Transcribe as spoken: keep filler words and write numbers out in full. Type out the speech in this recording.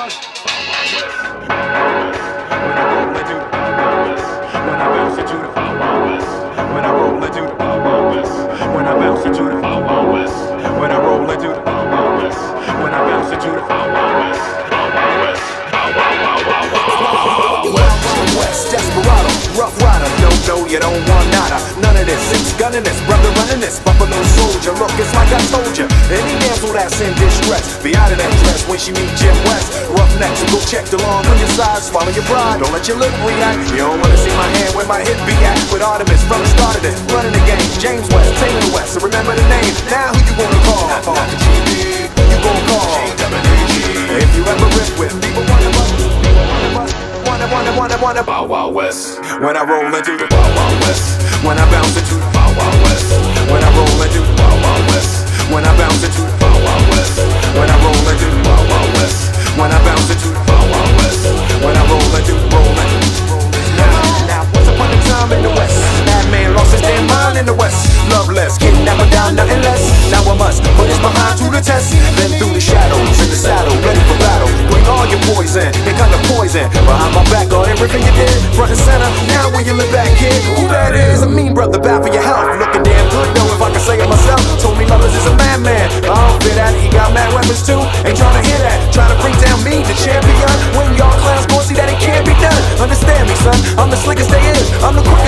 Rough rider, no, no, you don't want nada. None of this, six gunning this, brother running this. Buffalo soldier, look, it's like I told you. Any damsel that's in distress, be out of that dress when she meet Jim West. Roughnecks, go check the lawn on your side, swallow your pride, don't let your lip react. You don't wanna see my hand where my hip be at. With Artemis, from the start of this, running the game. James West, Taylor West, so remember the name. Now who you gonna call? Not the G B, who you gonna call? If you ever rip with people wanna bust, people wanna bust. Wanna, wanna, wanna, wanna Bow Wow West. When I roll into the Bow Wow West. When I bounce into the Bow Wow West. When I roll into the Bow Wow West. When I bounce into the Bow Wow West. When I roll into the Bow Wow West. When I bounce into the Bow Wow West. When I roll into the roll into Now, now, once upon a time in the West, that man lost his damn mind in the West. Loveless, kidnapping down nothing less. Now I must put his behind to the test. Then through the shadows in the saddle, ready for battle. Bring all your poison, it kind of poison. Behind my back, all everything you did, front and center. Now when you look back, kid, who that is? I mean, brother, bad for your health. Looking damn good though, if I can say it myself. Told me lovers is a madman. I don't fit at it, he got mad weapons too. Ain't trying to hear that, trying to bring down me, the champion. When y'all clowns gon' see that it can't be done. Understand me, son, I'm the slickest they is. I'm the